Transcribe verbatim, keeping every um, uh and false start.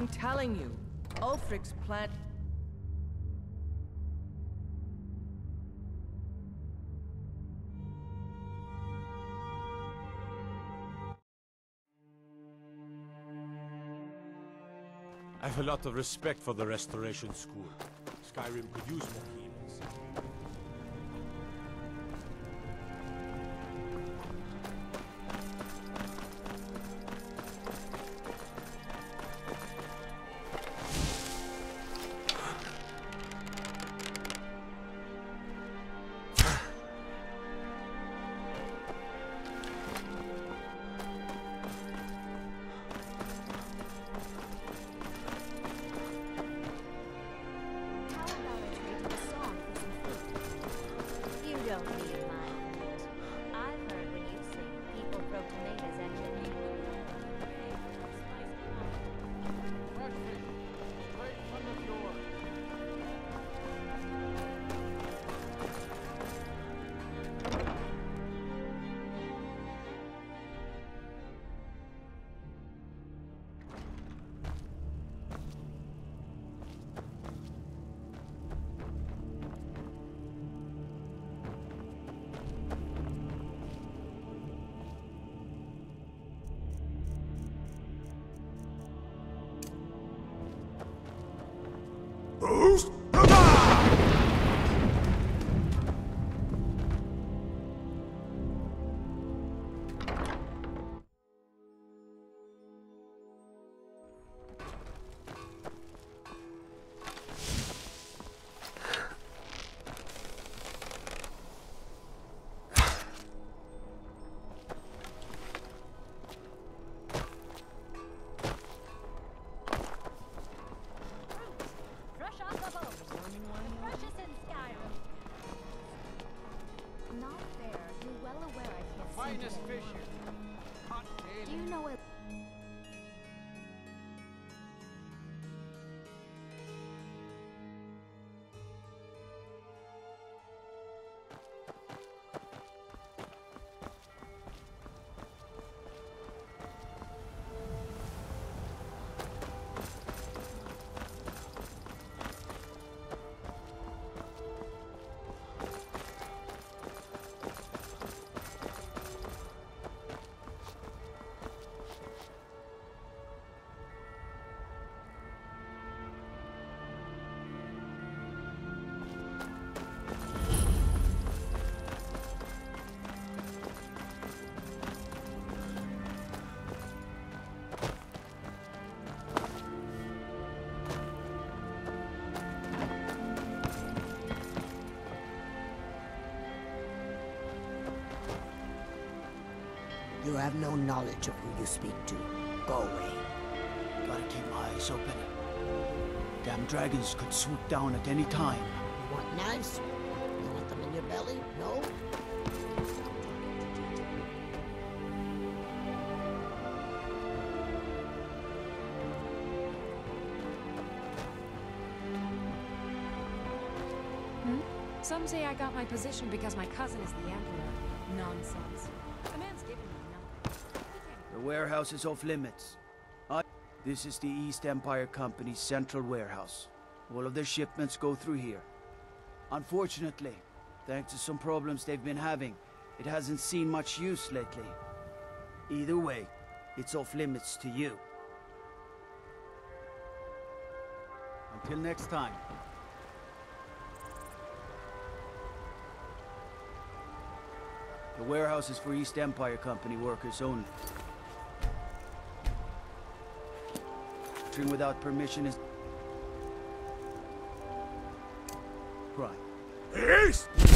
I'm telling you, Ulfric's plan... I have a lot of respect for the Restoration School. Skyrim could use more healers. You have no knowledge of who you speak to. Go away. Gotta keep my eyes open. Damn dragons could swoop down at any time. You want knives? You want them in your belly? No? Hmm? Some say I got my position because my cousin is the Emperor. Nonsense. The man's giving me nothing. The warehouse is off limits. I... This is the East Empire Company's central warehouse. All of their shipments go through here. Unfortunately, thanks to some problems they've been having, it hasn't seen much use lately. Either way, it's off limits to you. Until next time. The warehouse is for East Empire Company workers only. Entering without permission is... crime. East!